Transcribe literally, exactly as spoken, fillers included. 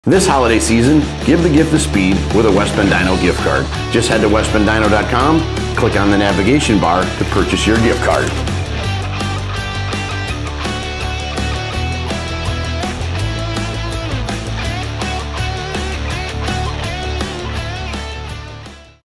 This holiday season, give the gift of speed with a West Bend Dyno gift card. Just head to west bend dyno dot com, click on the navigation bar to purchase your gift card.